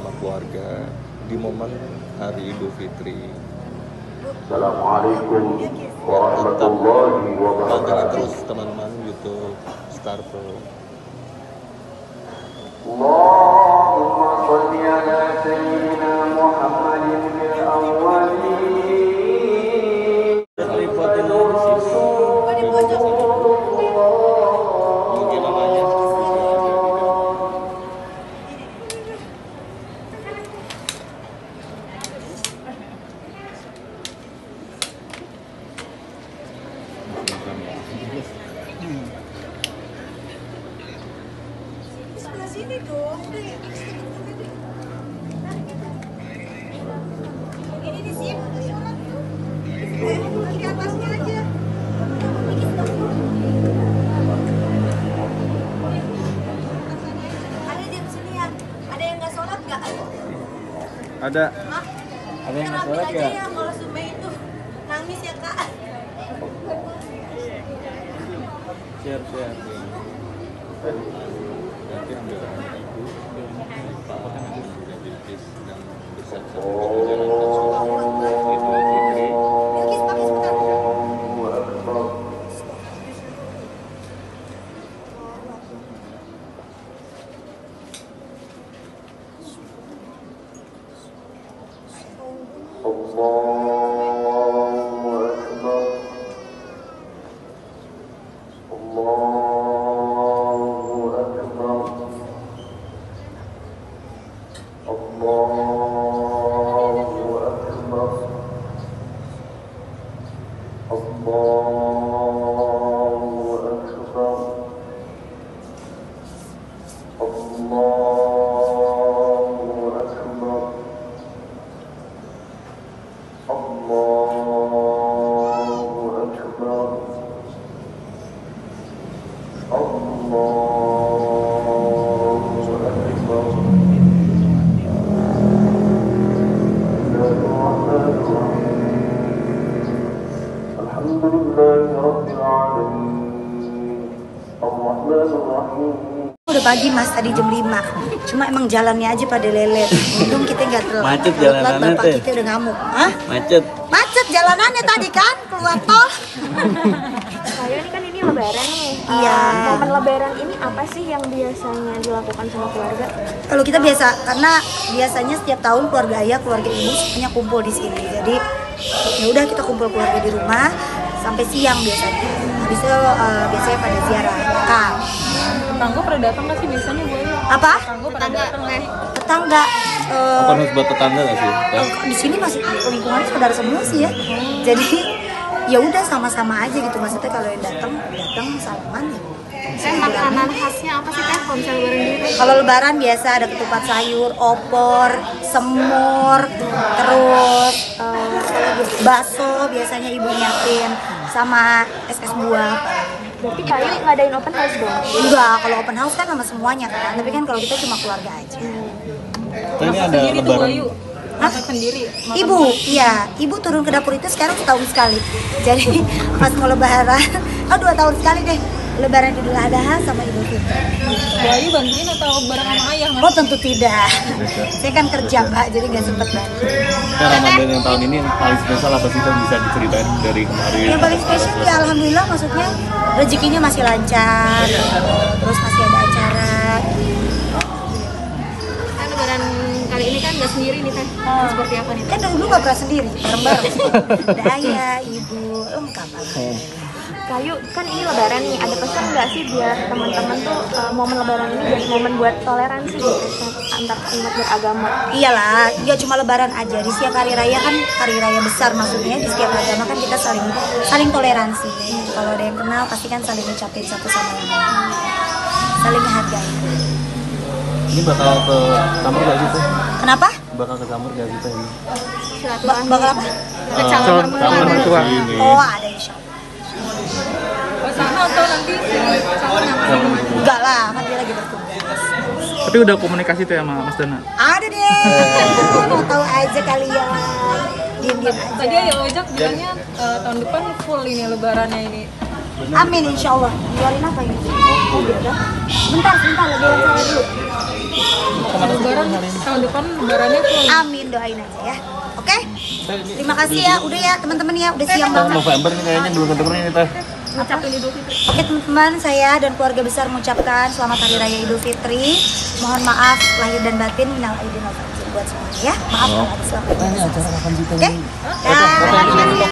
bersama keluarga di momen Hari Idul Fitri. Assalamualaikum warahmatullahi Pantengin wabarakatuh. terus teman-teman YouTube Star Pro. Allahumma shalli ala sayyidina Muhammadin fil awwalin. Sebelah sini dong. Ini di sini. Di atasnya aja. Ada di sini ya. Ada yang nggak sholat nggak? Ada. Hah? Ada yang nggak Kita sholat ambil aja nggak? ya kalau Sumai itu nangis ya kak. Share. Nanti ambil ibu, bapak dan Bilkis dan bersama-sama menjalankan sholat Idul Fitri. Bilkis pakai sebentar. Udah pagi mas, tadi jam 5. Cuma emang jalannya aja pada lelet. Untung kita nggak telat. Macet Kalau telat, jalanannya bapak teh. kita udah ngamuk. Hah? Macet. Macet jalanannya tadi kan, keluar tol. Saya kan ini lebaran nih. Iya. Momen lebaran ini apa sih yang biasanya dilakukan sama keluarga? Kalau kita biasa, karena biasanya setiap tahun keluarga ayah, keluarga ibu semuanya kumpul di sini. Jadi ya udah kita kumpul keluarga di rumah sampai siang biasanya. Habis itu biasanya pada ziarah makam. Tetangga pada datang nggak sih biasanya Bu Ayu? Apa? Tetangga pada datang nggak? Tetangga. Apa harus buat tetangga nggak sih? Di sini masih lingkungannya saudara semua sih ya. Jadi ya udah sama-sama aja gitu, maksudnya kalau yang datang salaman ya. Makanan khasnya apa sih teh kalau misalnya lebaran gitu? Kalau lebaran biasa ada ketupat sayur, opor, semur, terus bakso biasanya ibu nyiapin sama es buah. Berarti Kayu ngadain open house dong? Enggak, kalau open house kan sama semuanya kan, tapi kan kalau kita cuma keluarga aja. Ini ada Sendiri tuh Bu lebaran. Ayu. Masak sendiri. Ibu, iya, ibu turun ke dapur itu sekarang setahun sekali. Jadi pas mau lebaran, 2 tahun sekali deh. Lebaran Idul Adha sama Idul Fitri. Bu Ayu bantuin atau bareng sama ayah? Mas? Oh tentu tidak. Saya kan kerja Pak, jadi nggak sempet bantu. Nah, Ramadan yang tahun ini yang paling spesial apa sih yang bisa diceritain dari kemarin? Yang paling spesial ya alhamdulillah, maksudnya rezekinya masih lancar, terus masih ada acara. Kan lebaran kali ini kan nggak sendiri nih teh. Seperti apa nih? Kan dari dulu nggak pernah sendiri, bareng-bareng. Ada ayah, ibu, lengkap. Kayu kan ini lebaran nih, ada pesan nggak sih biar teman-teman tuh momen lebaran ini jadi momen buat toleransi gitu antar umat beragama? Iyalah, nggak cuma lebaran aja. Di setiap hari raya kan hari raya besar, maksudnya di setiap agama kan kita saling toleransi. Kalau ada yang kenal pasti kan saling ngucapin satu sama yang lain, saling menghargai. Ini bakal ke Samur gak sih tuh? Kenapa? Bakal ke Samur gak sih tuh ini? Bakal apa? Calon mertua. Oh ada insya Allah. Ke sana atau nanti calon yang Enggak lah, kan dia lagi bertugas. Tapi udah komunikasi tuh sama Mas Dana? Ada deh. Mau tahu aja kalian. Diam-diam aja. tadi ya ojek bilangnya tahun depan full ini lebarannya ini. Amin insya Allah. Jualin apa ini? Oh beda. Bentar, lagi wawancara dulu. Lebaran tahun depan lebarannya tuh Amin, doain aja ya. Oke? Terima kasih ya. Udah ya teman-teman ya. Udah siang banget. November nih kayaknya belum kedengeran ini teh. ngucapin Idul Fitri. Oke teman-teman, saya dan keluarga besar mengucapkan selamat Hari Raya Idul Fitri. Mohon maaf lahir dan batin, minal aidin wal faizin buat semuanya ya. Maaf kalau ada salah. Oke? Dah.